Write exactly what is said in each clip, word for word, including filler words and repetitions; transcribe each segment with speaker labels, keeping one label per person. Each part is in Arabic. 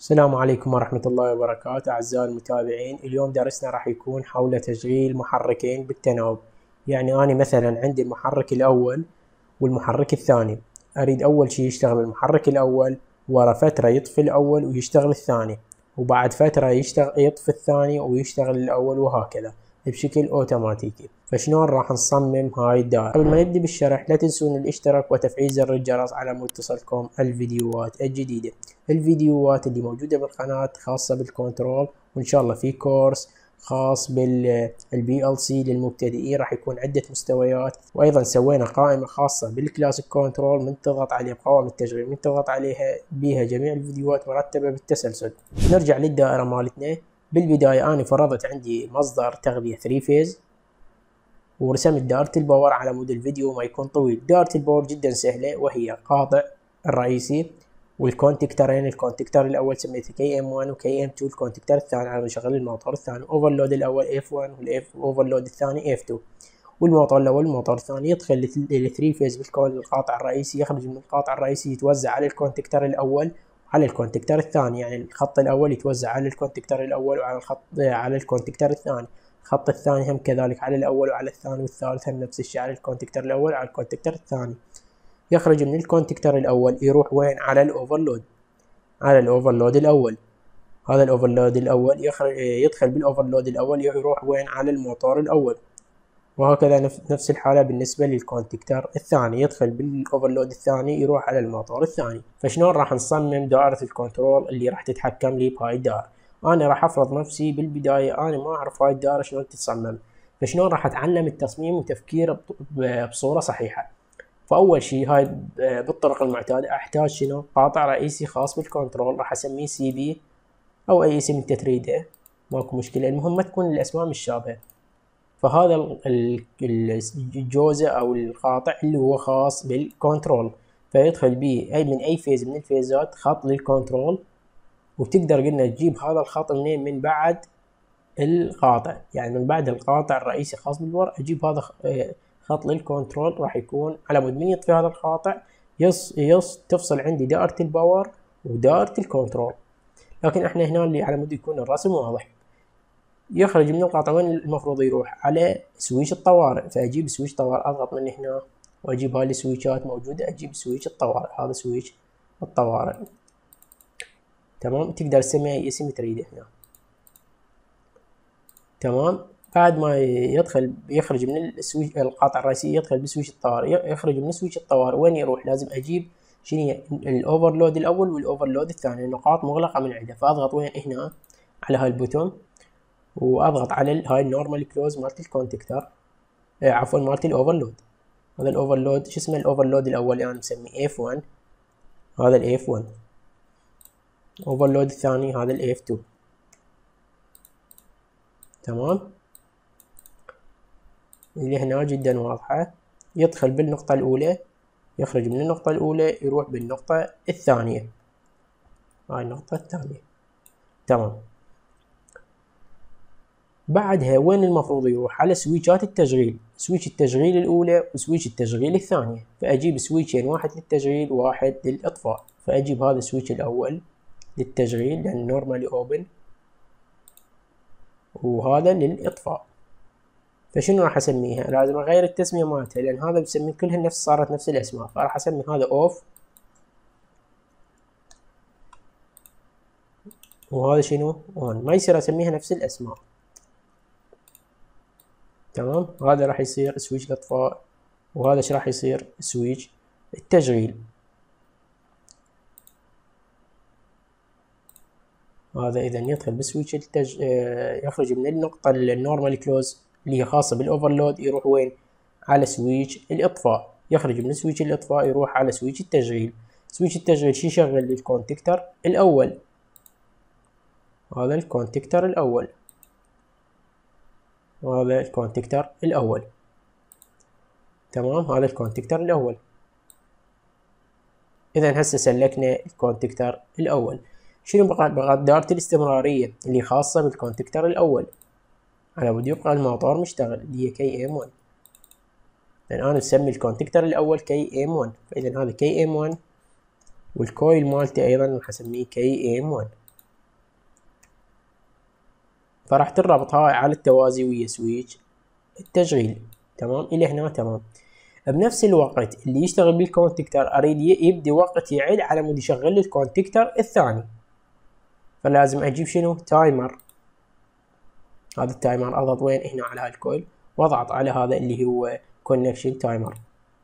Speaker 1: السلام عليكم ورحمة الله وبركاته أعزائي المتابعين. اليوم درسنا راح يكون حول تشغيل محركين بالتناوب. يعني أنا مثلا عندي المحرك الأول والمحرك الثاني، أريد أول شي يشتغل المحرك الأول، ورا فترة يطفي الأول ويشتغل الثاني، وبعد فترة يشتغل يطفي الثاني ويشتغل الأول، وهكذا بشكل أوتوماتيكي. فشلون راح نصمم هاي الدائرة؟ قبل ما نبدأ بالشرح لا تنسون الاشتراك وتفعيل زر الجرس على مود تصلكم الفيديوهات الجديدة. الفيديوهات اللي موجودة بالقناة خاصة بالكنترول، وإن شاء الله في كورس خاص بالبي ال سي للمبتدئين راح يكون عدة مستويات، وأيضا سوينا قائمة خاصة بالكلاسيك كنترول من تضغط عليه بقوائم التشغيل من تضغط عليها بيها جميع الفيديوهات مرتبة بالتسلسل. نرجع للدائرة مالتنا. بالبداية أنا فرضت عندي مصدر تغذية ثري فيز، ورسمت دائرة الباور على مود الفيديو ما يكون طويل. دائرة الباور جدا سهلة، وهي قاطع الرئيسي والكونتكترين. الكونتكتر الاول سميته كي ام واحد وكي ام اثنين، الكونتكتر الثاني على نشغل الموتور الثاني. اوفرلود الاول اف واحد والاوفرلود الثاني اف اثنين، والموتور الاول والموتور الثاني يدخل للثري فيز بالقاطع الرئيسي، يخرج من القاطع الرئيسي يتوزع على الكونتكتر الاول وعلى الكونتكتر الثاني. يعني الخط الاول يتوزع على الكونتكتر الاول وعلى الخط على الكونتكتر الثاني، الخط الثاني هم كذلك على الاول وعلى الثاني، والثالث هم نفس الشيء على الكونتكتر الاول وعلى الكونتكتر الثاني. يخرج من الكونتكتر الاول يروح وين؟ على الاوفرلود، على الاوفرلود الاول. هذا الاوفرلود الاول يخرج يدخل بالاوفرلود الاول يروح وين؟ على الموتور الاول. وهكذا نفس الحالة بالنسبة للكونتكتر الثاني، يدخل بالاوفرلود الثاني يروح على الموتور الثاني. فشلون راح نصمم دائرة الكنترول اللي راح تتحكم لي بهاي الدائرة؟ انا راح افرض نفسي بالبداية انا ما اعرف هاي الدائرة شلون تتصمم، فشلون راح اتعلم التصميم وتفكير بصورة صحيحة؟ فاول شيء هاي بالطرق المعتاده احتاج شنو؟ قاطع رئيسي خاص بالكنترول، راح اسميه سي بي او اي اسم انت تريده، ماكو مشكله، المهم ما تكون الاسماء مشابهه. فهذا الجزء او القاطع اللي هو خاص بالكنترول، فيدخل به اي من اي فيز من الفيزات خط للكنترول. وتقدر قلنا تجيب هذا الخط منين؟ من بعد القاطع، يعني من بعد القاطع الرئيسي خاص بالباور اجيب هذا خط للكنترول، راح يكون على مود من يطفي هذا القاطع يص يص تفصل عندي دائرة الباور ودائرة الكنترول. لكن احنا هنا اللي على مود يكون الرسم واضح. يخرج من القاطع وين المفروض يروح؟ على سويش الطوارئ، فاجيب سويش طوارئ اضغط من هنا واجيب هاي السويشات موجودة، اجيب سويش الطوارئ، هذا سويش الطوارئ. تمام، تقدر تسميه اي اسم تريده هنا. تمام، بعد ما يدخل يخرج من السويش القاطع الرئيسي يدخل بسويش الطوارئ، يخرج من سويش الطوارئ وين يروح؟ لازم اجيب شنو؟ الاوفرلود الاول والاوفرلود الثاني، النقاط مغلقه من عنده، فاضغط وين؟ هنا على هاي البوتون، واضغط على هاي النورمال كلوز مالت الكونتكتر، آه عفوا مالت الاوفرلود. هذا الاوفرلود شو اسمه؟ الاوفرلود الاول انا يعني مسميه اف واحد، هذا الاف واحد. اوفرلود الثاني هذا الاف اثنين. تمام، اللي هنا جدا واضحة. يدخل بالنقطة الأولى، يخرج من النقطة الأولى يروح بالنقطة الثانية، هاي النقطة الثانية. تمام، بعدها وين المفروض يروح؟ على سويتشات التشغيل، سويتش التشغيل الأولى وسويتش التشغيل الثانية. فأجيب سويتشين، واحد للتشغيل وواحد للإطفاء. فأجيب هذا السويتش الأول للتشغيل لأن نورمالي أوبن، وهذا للإطفاء. فشنو راح اسميها؟ لازم اغير التسميه مالتها لان هذا بسمي كلها نفس، صارت نفس الاسماء، فراح اسمي هذا اوف وهذا شنو؟ اون، ما يصير اسميها نفس الاسماء. تمام، هذا راح يصير سويتش الاطفاء، وهذا ايش راح يصير؟ سويتش التشغيل. هذا اذا يدخل بسويتش التج... يخرج من النقطه النورمال كلوز اللي هي خاصه بالاوفرلود يروح وين؟ على سويتش الاطفاء. يخرج من سويتش الاطفاء يروح على سويتش التشغيل. سويتش التشغيل شي يشغل للكونتكتر الاول، هذا الكونتكتر الاول، وهذا الكونتكتر الاول. تمام، هذا الكونتكتر الاول. اذا هسه سلكنا الكونتكتر الاول. شنو بقى؟ بقى دائرة الاستمرارية اللي خاصة بالكونتكتر الاول، على بده يبقى الموتور مشتغل اللي هي كي ام واحد، لان انا بسمي الكونتكتر الاول كي ام واحد. فاذا هذا كي ام واحد، والكويل مالتي ايضا راح اسميه كي ام واحد. فراح تربط هاي على التوازي ويا سويتش التشغيل. تمام الى هنا تمام. بنفس الوقت اللي يشتغل بالكونتكتر اريد يبدي وقت يعد على مود يشغل لي الكونتكتر الثاني، فلازم اجيب شنو؟ تايمر. هذا التايمر اضغط وين؟ هنا على هالكويل واضغط على هذا اللي هو كونكشن تايمر،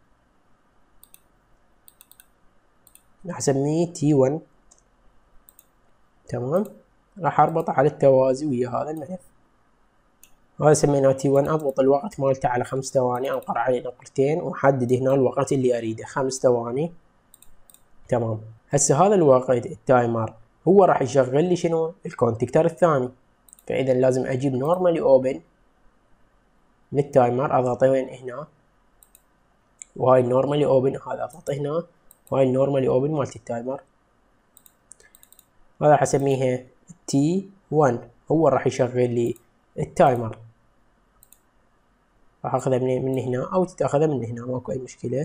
Speaker 1: راح اسميه تي واحد. تمام، راح اربطه على التوازي ويا هذا الملف، هذا سميناه تي واحد. اضبط الوقت مالته على خمس ثواني، انقر عليه نقرتين واحدد هنا الوقت اللي اريده خمس ثواني. تمام، هسه هذا الوقت التايمر هو راح يشغل لي شنو؟ الكونتكتر الثاني. فاذا لازم اجيب نورمالي اوبن من التايمر، اضغط وين؟ هنا، وهاي النورمالي اوبن هذا اضغط هنا، وهاي النورمالي اوبن مالت التايمر. هذا راح اسميها تي واحد، هو راح يشغل لي التايمر. راح اخذها من من هنا او تتاخذها من هنا، ماكو اي مشكلة.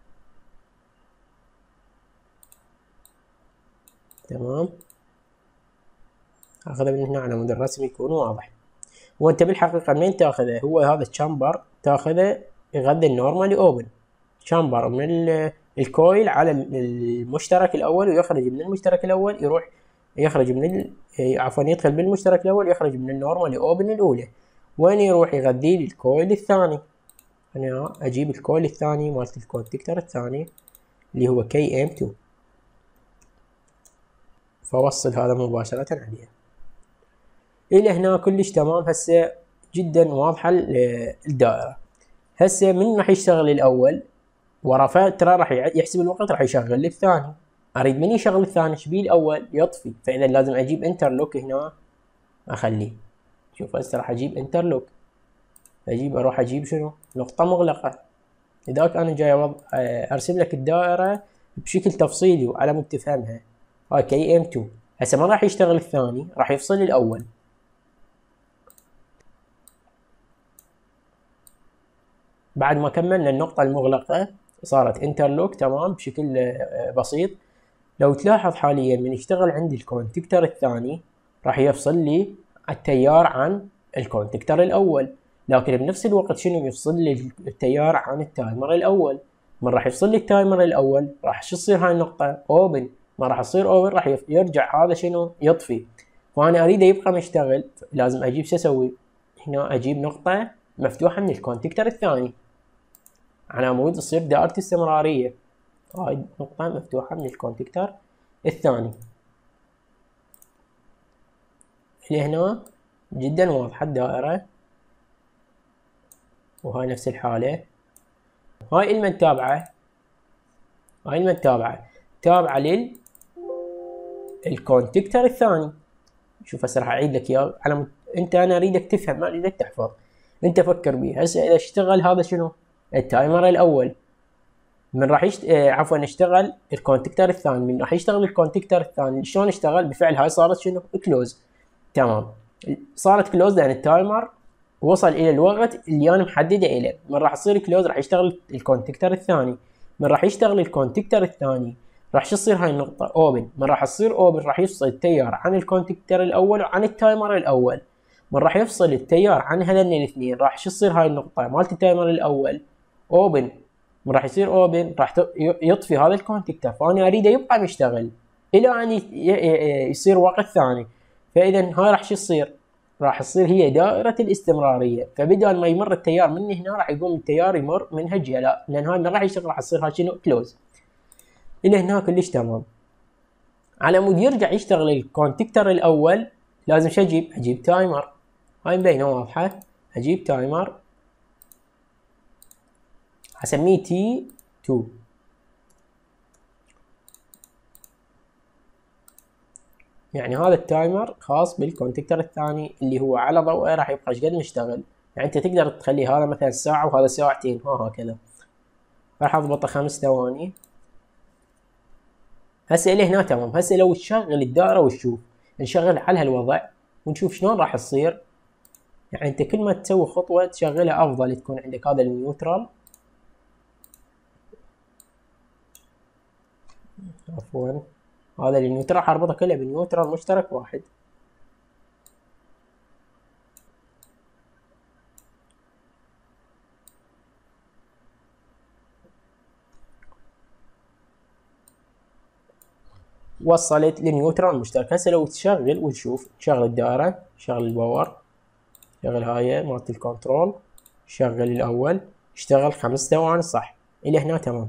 Speaker 1: تمام، اخذها من هنا على مود الرسم يكون واضح. وانت بالحقيقة منين تاخذه؟ هو هذا الشامبر تاخذه يغذي النورمالي اوبن، شامبر من الكويل على المشترك الاول، ويخرج من المشترك الاول يروح يخرج من ال... عفوا يدخل بالمشترك الاول يخرج من النورمالي اوبن الاولى، وين يروح يغذي لي الكويل الثاني. انا اجيب الكويل الثاني مالت الكونتكتر الثاني اللي هو كي ام اثنين، فوصل هذا مباشرة عليه. الى هنا كلش تمام. هسه جدا واضحة الدائرة. هسه من راح يشتغل الاول؟ ورا فترة راح يحسب الوقت راح يشغل لي الثاني. اريد من يشغل الثاني شبيه الاول؟ يطفي. فاذا لازم اجيب انترلوك هنا اخليه. شوف هسه راح اجيب انترلوك، اجيب اروح اجيب شنو؟ نقطة مغلقة. لذلك انا جاي ارسم لك الدائرة بشكل تفصيلي وعلى مود تفهمها. هاي كي ام اثنين. هسه ما راح يشتغل الثاني، راح يفصل الاول. بعد ما كملنا النقطة المغلقة صارت انترلوك تمام بشكل بسيط. لو تلاحظ حاليا من يشتغل عندي الكونتكتر الثاني راح يفصل لي التيار عن الكونتكتر الاول، لكن بنفس الوقت شنو يفصل لي التيار عن التايمر الاول. من راح يفصل لي التايمر الاول راح شو تصير هاي النقطة؟ اوبن. ما راح تصير اوبن راح يرجع هذا شنو؟ يطفي. فانا اريده يبقى مشتغل، لازم اجيب شو اسوي؟ هنا اجيب نقطة مفتوحة من الكونتكتر الثاني على مود تصير دائرة استمرارية. هاي نقطة مفتوحة من الكونتكتر الثاني. هنا جدا واضحة الدائرة، وهاي نفس الحالة. هاي المن تابعة، هاي المن تابعة تابعة لل الكونتكتر الثاني. شوف هسه راح اعيد لك اياه على مت... انت انا اريدك تفهم ما اريدك تحفظ. انت فكر بيه. هسه اذا اشتغل هذا شنو؟ التايمر الاول. من راح يشت... آه عفوا اشتغل الكونتكتر الثاني. من راح يشتغل الكونتكتر الثاني شلون اشتغل؟ بفعل هاي صارت شنو؟ كلوز. تمام، صارت كلوز لان التايمر وصل الى الوقت اللي انا محدده له. من راح تصير كلوز راح يشتغل الكونتكتر الثاني. من راح يشتغل الكونتكتر الثاني راح شو تصير هاي النقطة؟ اوبن. من راح تصير اوبن راح يفصل التيار عن الكونتكتر الاول وعن التايمر الاول. من راح يفصل التيار عن هذين الاثنين راح شو تصير هاي النقطة مالت التايمر الاول؟ اوبن. من راح يصير اوبن راح يطفي هذا الكونتكتر، فانا اريده يبقى مشتغل الى ان يصير وقت ثاني. فاذا هاي راح شو يصير؟ راح تصير هي دائرة الاستمرارية. فبدل ما يمر التيار من هنا راح يقوم التيار يمر من هالجهة، لا، لان هاي ما راح يشتغل راح تصير هاي شنو؟ كلوز. الى هنا كلش تمام. على مود يرجع يشتغل الكونتكتر الاول لازم شو اجيب؟ اجيب تايمر. هاي مبينة واضحة. اجيب تايمر اسميه تي اثنين. يعني هذا التايمر خاص بالكونتكتر الثاني اللي هو على ضوءه راح يبقى شقد مشتغل. يعني انت تقدر تخلي هذا مثلا ساعة وهذا ساعتين، ها هكذا. راح اضبطه خمس ثواني. هسه الى هنا تمام. هسه لو تشغل الدائرة وتشوف، نشغل على هالوضع ونشوف شلون راح تصير. يعني انت كل ما تسوي خطوة تشغلها افضل تكون عندك هذا النيوترال. عفوا هذا النيوترال راح اربطه كله بنيوترال مشترك واحد. وصلت للنيوترال المشترك. هسه لو تشغل وتشوف، شغل الدائرة، شغل الباور، شغل هاي مالت الكنترول، شغل الاول، اشتغل خمس ثواني صح الى هنا تمام.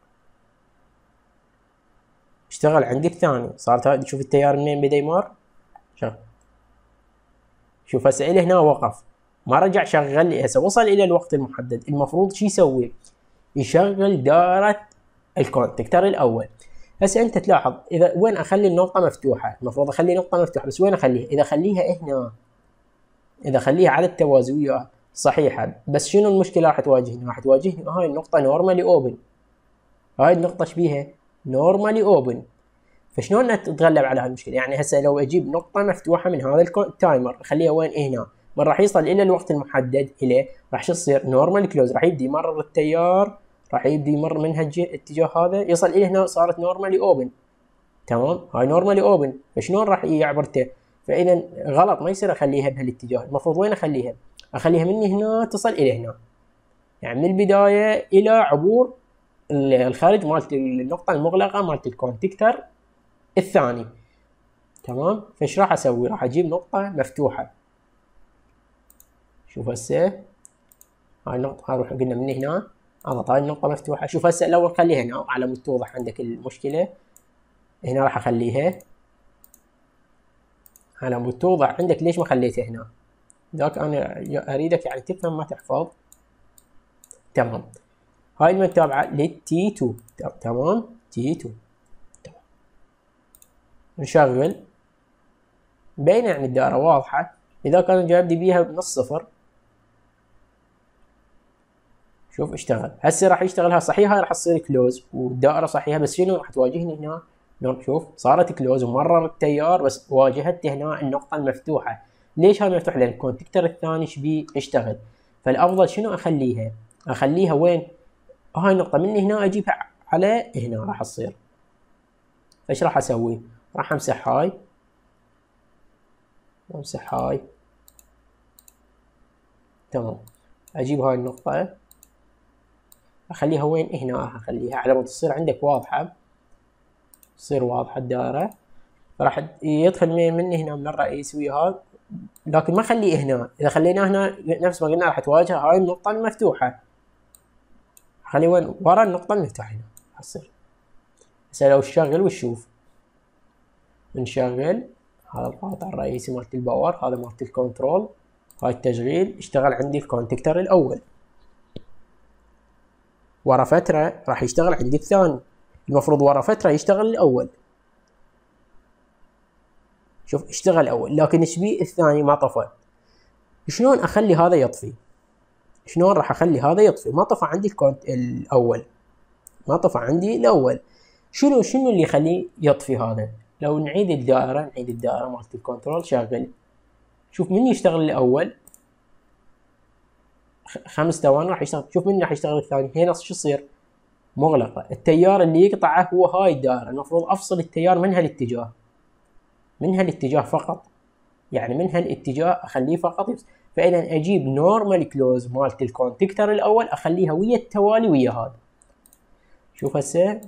Speaker 1: اشتغل عندي الثاني، صارت هاي شوف التيار منين بدا يمر، شوف شوف هسه الى هنا وقف ما رجع شغل لي. هسه وصل الى الوقت المحدد، المفروض شو يسوي؟ يشغل دائرة الكونتكتر الاول. هسه انت تلاحظ اذا وين اخلي النقطة مفتوحة، المفروض اخلي نقطة مفتوحة، بس وين اخليها؟ اذا اخليها هنا، اذا اخليها على التوازية صحيحة، بس شنو المشكلة راح تواجهني؟ راح تواجهني هاي النقطة نورمالي اوبن، هاي النقطة ايش بيها؟ نورمالي اوبن. فشلون اتغلب على هالمشكلة؟ يعني هسه لو اجيب نقطة مفتوحة من هذا التايمر اخليها وين؟ هنا، من راح يصل الى الوقت المحدد اليه راح شو تصير؟ نورمال كلوز، راح يبدي يمرر التيار، راح يبدي يمر من هالاتجاه هذا يصل الى هنا، صارت نورمالي اوبن. تمام، هاي نورمالي اوبن، فشلون راح يعبرته؟ فاذا غلط، ما يصير اخليها بهالاتجاه، المفروض وين اخليها؟ اخليها من هنا تصل الى هنا، يعني من البدايه الى عبور الخارج مالت النقطه المغلقه مالت الكونتكتر الثاني. تمام، فايش راح اسوي؟ راح اجيب نقطه مفتوحه. شوف هسه هاي النقطه، هاي قلنا من هنا اضغط، هاي النقطه مفتوحه. شوف هسه الاول خليها هنا على مود توضح عندك المشكله. هنا راح اخليها على مود توضح عندك. ليش ما خليتها هنا؟ ذاك انا اريدك يعني تفهم ما تحفظ. تمام، هاي المتابعة للتي اتنين. تمام، تي اتنين. تمام، نشغل بين يعني الدائرة واضحة. اذا كان جايبني بيها بنص صفر، شوف اشتغل. هسه راح يشتغل، ها صحيح هاي راح تصير كلوز والدائرة صحيحة، بس شنو راح تواجهني هنا؟ شوف صارت كلوز ومرر التيار، بس واجهت هنا النقطة المفتوحة. ليش هاي مفتوح؟ لان الكونتكتر الثاني شبيه اشتغل. فالافضل شنو اخليها؟ اخليها وين؟ هاي النقطة من هنا اجيبها على هنا راح تصير. ايش راح اسوي؟ راح امسح هاي، امسح هاي. تمام، اجيب هاي النقطة اخليها وين؟ هنا، اخليها على مود تصير عندك واضحة، تصير واضحة الدائرة. راح يدخل من هنا من الرئيس ويا هذا، لكن ما خليه هنا. اذا خليناه هنا نفس ما قلنا راح تواجه هاي النقطة المفتوحة. خليه وين؟ ورا النقطة المفتوحة هنا راح تصير. هسه لو نشغل ونشوف، نشغل هذا القاطع الرئيسي مالت الباور، هذا مالت الكنترول، هاي التشغيل. اشتغل عندي الكونتكتر الاول، ورا فترة راح يشتغل عندي الثاني. المفروض ورا فترة يشتغل الاول. شوف اشتغل الاول، لكن ايش بيه الثاني ما طفى. شلون اخلي هذا يطفي؟ شلون راح اخلي هذا يطفي؟ ما طفى عندي الكونت الاول، ما طفى عندي الاول. شنو شنو اللي يخليه يطفي هذا؟ لو نعيد الدائرة، نعيد الدائرة مالت الكنترول، شغل. شوف من يشتغل الاول خمس ثواني راح يشتغل. شوف من راح يشتغل الثاني. هنا شو يصير؟ مغلقة. التيار اللي يقطعه هو هاي الدائرة، المفروض افصل التيار من هالاتجاه، من هالاتجاه فقط، يعني من هالاتجاه اخليه فقط. فاذا اجيب نورمال كلوز مالت الكونتكتر الاول اخليها ويا التوالي ويا هذا. شوف هسه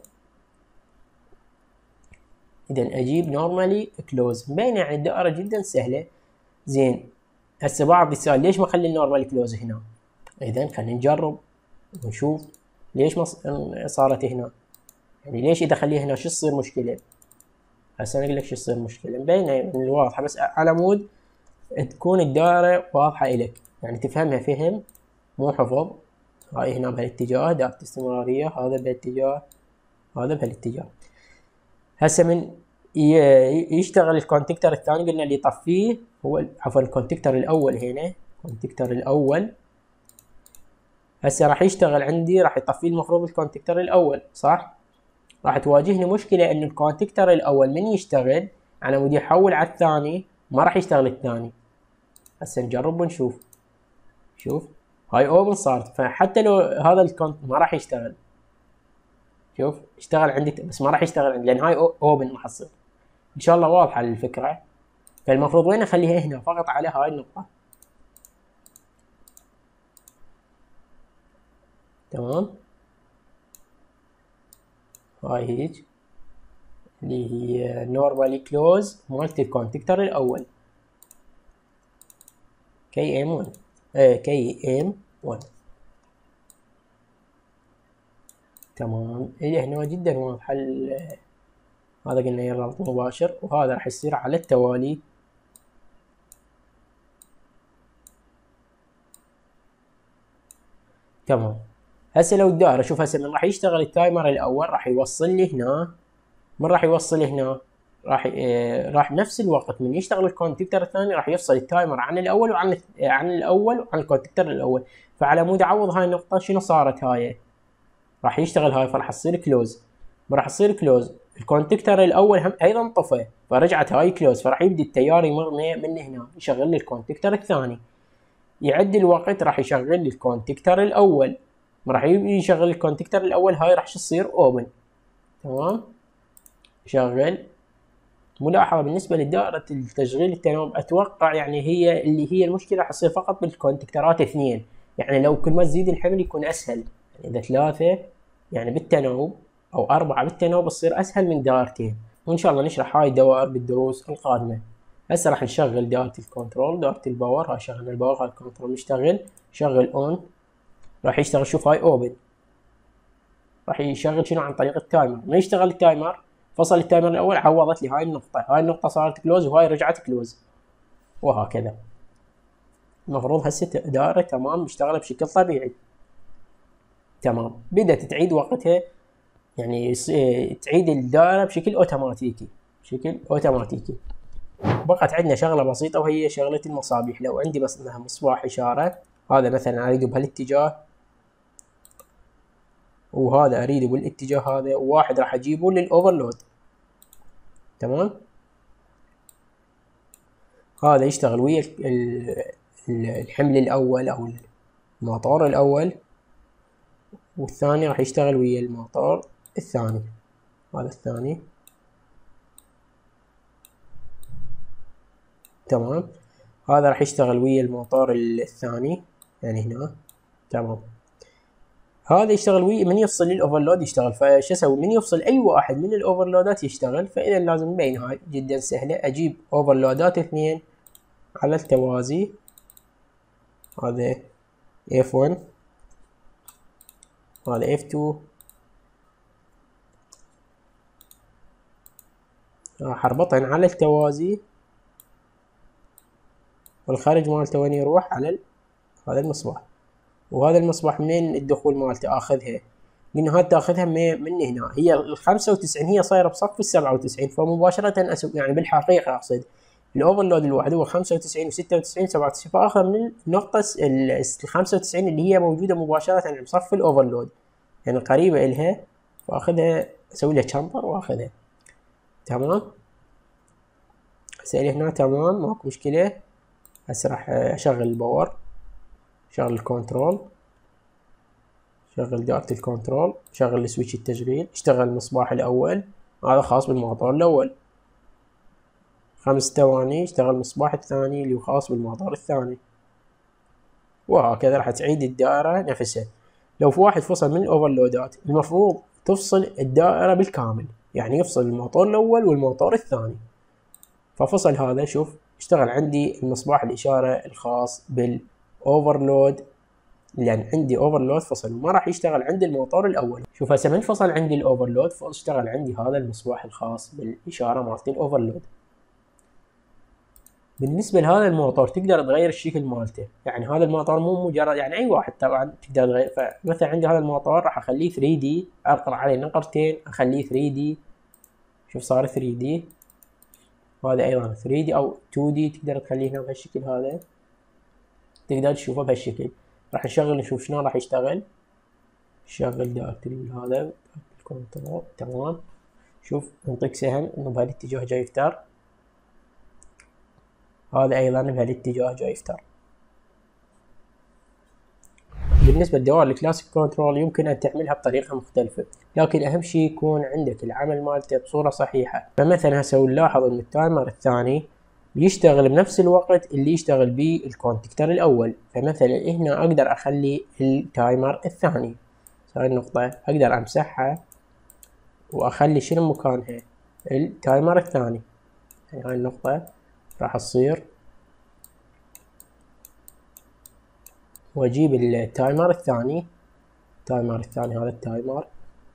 Speaker 1: اذا اجيب نورمالي كلوز بين، يعني الدائرة جدا سهلة. زين، هسه بعض يسأل ليش ما اخلي النورمال كلوز هنا؟ اذا خلينا نجرب ونشوف ليش ما صارت هنا. يعني ليش اذا اخليها هنا شو تصير مشكلة؟ هسه انا اقول لك شو تصير مشكلة، مبينة من الواضحة، بس على مود تكون الدائرة واضحة الك، يعني تفهمها فهم مو حفظ. هاي هنا بهالاتجاه دائرة استمرارية، هذا بهالاتجاه، هذا بهالاتجاه. هسه من يشتغل الكونتكتر الثاني قلنا اللي يطفيه هو، عفوا الكونتكتر الاول. هنا الكونتكتر الاول هسه راح يشتغل عندي، راح يطفيه المفروض الكونتكتر الاول صح؟ راح تواجهني مشكلة ان الكونتكتر الاول من يشتغل على مود يحول على الثاني ما راح يشتغل الثاني. هسه نجرب ونشوف. شوف هاي اوبن صارت، فحتى لو هذا الكونت ما راح يشتغل. شوف اشتغل عندي بس ما راح يشتغل عندي لان هاي اوبن راح تصير. ان شاء الله واضحة الفكرة. فالمفروض وين اخليها؟ هنا فقط على هاي النقطة. تمام، هاي هيج اللي هي نورمالي كلوز مالت الكونتكتر الاول كي ام واحد ايه كي ام واحد. تمام، الى هنا جدا واضح. هذا قلنا هي الربط مباشر، وهذا راح يصير على التوالي. تمام، هسه لو الدائرة شوف هسه من راح يشتغل التايمر الاول راح يوصل لي هنا، من راح يوصل لي هنا راح اه راح بنفس الوقت من يشتغل الكونتكتر الثاني راح يفصل التايمر عن الاول وعن عن الاول وعن الكونتكتر الاول. فعلى مود اعوض هاي النقطة شنو صارت هاي؟ راح يشتغل هاي فراح تصير كلوز، راح تصير كلوز الكونتكتر الاول هم ايضا طفى فرجعت هاي كلوز، فراح يبدي التيار يمر من هنا يشغل لي الكونتكتر الثاني. يعد الوقت راح يشغل لي الكونتكتر الاول، راح يبدي يشغل الكونتكتر الاول، هاي راح تصير اوبن. تمام، شغل. ملاحظة بالنسبة لدائرة التشغيل التناوب اتوقع يعني هي اللي هي المشكلة راح تصير فقط بالكونتكترات اثنين، يعني لو كل ما تزيد الحمل يكون اسهل، يعني اذا ثلاثة يعني بالتناوب او اربعة بالتناوب تصير اسهل من دائرتين. وان شاء الله نشرح هاي الدوائر بالدروس القادمة. هسه راح نشغل دائرة الكنترول، دائرة الباور. هاي شغلنا الباور، هاي الكنترول نشتغل، شغل اون، راح يشتغل. شوف هاي اوبن، راح يشغل شنو عن طريق التايمر. ما يشتغل التايمر فصل التايمر الاول عوضت لي هاي النقطة، هاي النقطة صارت كلوز وهاي رجعت كلوز، وهكذا. المفروض هسه دائرة تمام مشتغلة بشكل طبيعي. تمام، بدأت تعيد وقتها، يعني تعيد الدائرة بشكل اوتوماتيكي، بشكل اوتوماتيكي. بقت عندنا شغلة بسيطة وهي شغلة المصابيح. لو عندي مثلا مصباح إشارة، هذا مثلا أريده بهالاتجاه وهذا أريده بالاتجاه هذا، وواحد راح أجيبه للأوفرلود. تمام، هذا يشتغل ويا الحمل الأول أو الموتور الأول، والثاني راح يشتغل ويا الموتور الثاني. هذا الثاني. تمام، هذا راح يشتغل ويا الموتور الثاني يعني هنا. تمام، هذا يشتغل ويا من يفصل للاوفرلود يشتغل. فش اسوي؟ من يفصل اي واحد من الاوفرلودات يشتغل. فاذا لازم نبين هاي جدا سهله، اجيب اوفرلودات اثنين على التوازي. هذا اف واحد، هذا اف اثنين، راح اربطهن على التوازي، والخارج مالته وين يروح؟ على هذا المصباح. وهذا المصباح منين الدخول مالته اخذها؟ قلنا هاد تاخذها من هنا. هي ال خمسة وتسعين هي صايره بصف ال سبعة وتسعين، فمباشره اسوي يعني بالحقيقه اقصد الاوفرلود الواحد هو خمسة وتسعين وستة وتسعين سبعة وتسعين، فاخذ من النقطه ال خمسة وتسعين اللي هي موجوده مباشره بصف الاوفرلود، يعني قريبه الها، فاخذها اسوي لها شامبر واخذها. تمام، هسه هنا تمام ماكو مشكله. هسه راح اشغل الباور، شغل الكنترول، شغل دائرة الكنترول، شغل سويتش التشغيل، اشتغل المصباح الأول، هذا خاص بالموتور الأول. خمس ثواني اشتغل المصباح الثاني اللي هو خاص بالموتور الثاني، وهكذا راح تعيد الدائرة نفسها. لو في واحد فصل من الأوفرلودات المفروض تفصل الدائرة بالكامل، يعني يفصل الموتور الأول والموتور الثاني. ففصل هذا، شوف اشتغل عندي المصباح الإشارة الخاص بالأوفرلود، لان عندي اوفرلود فصل وما راح يشتغل عندي الموتور الاول. شوف هسه من فصل عندي الاوفرلود فاشتغل عندي هذا المصباح الخاص بالاشاره مالت الاوفرلود. بالنسبه لهذا الموتور تقدر تغير الشكل مالته، يعني هذا الموتور مو مجرد يعني اي واحد طبعا تقدر تغير. فمثلا عندي هذا الموتور راح اخليه ثري دي، اقرا عليه نقرتين اخليه ثري دي. شوف صار ثري دي، وهذا ايضا ثري دي او تو دي، تقدر تخليه هنا بهالشكل. هذا تقدر تشوفه بهالشكل. راح نشغل نشوف شلون راح يشتغل. شغل دائرة هذا الكنترول. تمام، شوف نعطيك سهم انه بهالاتجاه جاي يفتر، هذا ايضا بهالاتجاه جاي يفتر. بالنسبة لدوائر الكلاسيك كنترول يمكن ان تعملها بطريقة مختلفة، لكن اهم شيء يكون عندك العمل مالته بصورة صحيحة. فمثلا هسه نلاحظ ان التايمر الثاني يشتغل بنفس الوقت اللي يشتغل به الكونتكتر الاول. فمثلا هنا اقدر اخلي التايمر الثاني، هاي النقطة اقدر امسحها واخلي شنو مكانها، التايمر الثاني. يعني هاي النقطة راح تصير، واجيب التايمر الثاني. التايمر الثاني هذا التايمر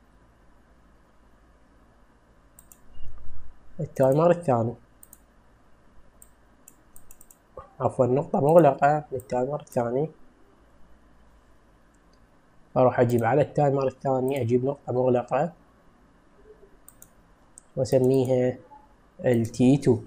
Speaker 1: التايمر الثاني عفوا نقطة مغلقة للتايمر الثاني. اروح اجيب على التايمر الثاني اجيب نقطة مغلقة واسميها ال تي تو.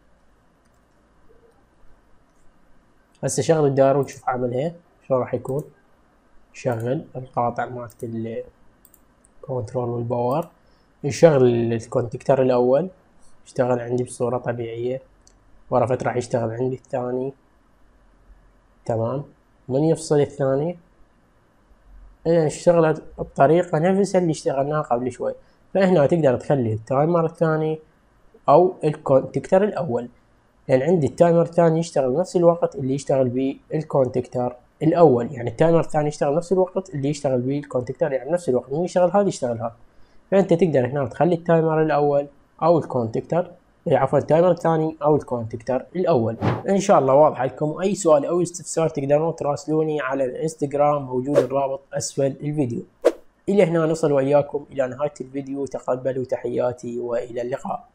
Speaker 1: هسه شغل الدائرة ونشوف عملها شلون راح يكون. نشغل القاطع مالت الكنترول والباور، نشغل الكونتكتر الاول يشتغل عندي بصورة طبيعية، ورا فترة راح يشتغل عندي الثاني. تمام. من يفصل الثاني اذا اشتغلت بطريقة نفس اللي اشتغلناها قبل شوي. فهنا تقدر تخلي التايمر الثاني او الكونتكتر الاول، لان يعني عندي التايمر الثاني يشتغل نفس الوقت اللي يشتغل به الكونتكتر الاول. يعني التايمر الثاني يشتغل نفس الوقت اللي يشتغل به الكونتكتر، يعني نفس الوقت من يشتغل هذا يشتغل هذا. فانت تقدر هنا تخلي التايمر الاول او الكونتكتر، عفوا التايمر الثاني او الكونتكتر الاول. ان شاء الله واضح لكم. اي سؤال او استفسار تقدرون تراسلوني على الانستغرام، موجود الرابط اسفل الفيديو. الى هنا نصل واياكم الى نهاية الفيديو. تقبلوا تحياتي والى اللقاء.